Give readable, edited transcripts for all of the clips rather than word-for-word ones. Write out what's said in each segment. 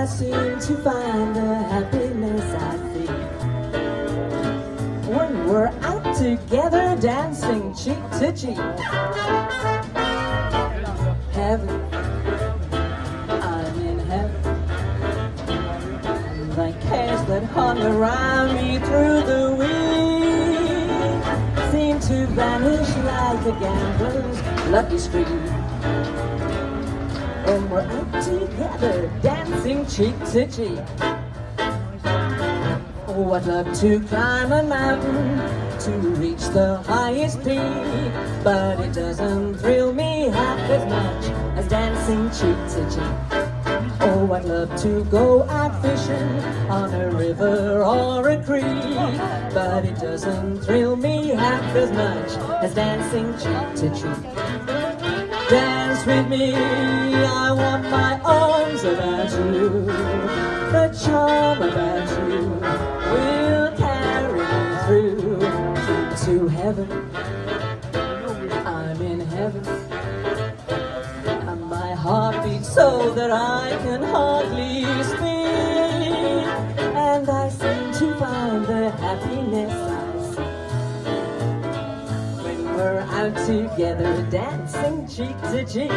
I seem to find the happiness I feel when we're out together dancing cheek to cheek. Heaven, I'm in heaven. And the cares that hung around me through the week seem to vanish like a gambler's lucky streak when we're out together dancing cheek to cheek. Oh, I'd love to climb a mountain to reach the highest peak, but it doesn't thrill me half as much as dancing cheek to cheek. Oh, I'd love to go out fishing on a river or a creek, but it doesn't thrill me half as much as dancing cheek to cheek. Dance with me, I want my arms around you. The charm about you will carry me through to heaven. I'm in heaven, and my heart beats so that I can hardly speak, and I seem to find the happiness I see when we're out together dancing cheek to cheek.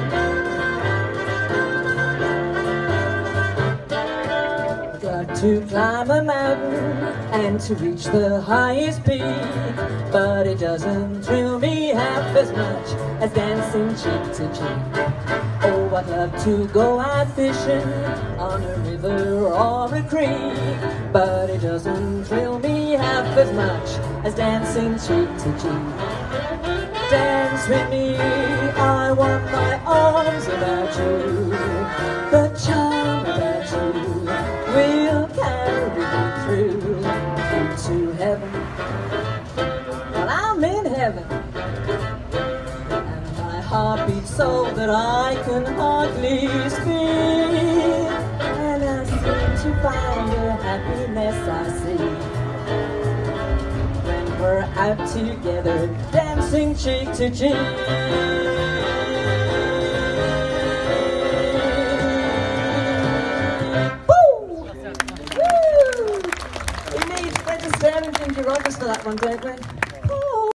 To climb a mountain and to reach the highest peak, but it doesn't thrill me half as much as dancing cheek to cheek. Oh, I'd love to go out fishing on a river or a creek, but it doesn't thrill me half as much as dancing cheek to cheek. Dance with me, I want my arms about you. The charm about you will carry me through to heaven. Well, I'm in heaven, and my heart beats so that I can hardly speak, and I seem to find the happiness I see when we're out together dancing cheek to cheek.